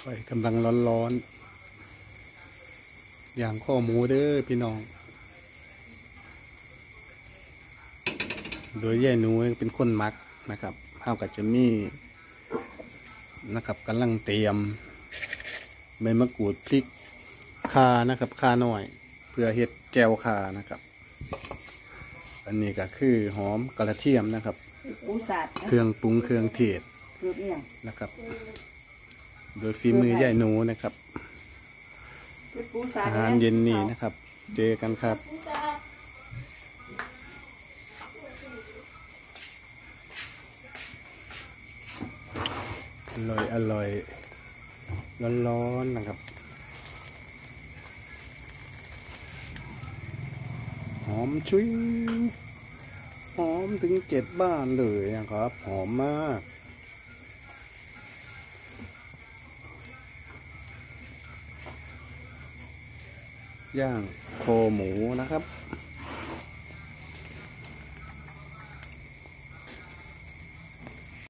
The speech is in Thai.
ไฟกำลังร้อนๆอย่างข้อหมูเด้อพี่น้องโดยแย่หนูเป็นคนมักนะครับเท่ากับจะมีนะครับกำลังเตรียมใบมะกรูดพริกข่านะครับข่าหน่อยเพื่อเฮ็ดแจ่วข่านะครับอันนี้ก็คือหอมกระเทียมนะครับเครื่องปรุงเครื่องเทศนะครับโดยฝีมือย่ายหนูนะครับอาหารเย็นนี้นะครับเจอกันครับอร่อยร้อนๆนะครับหอมชุยหอมถึง7 บ้านเลยนะครับหอมมากย่างโคหมูนะครับ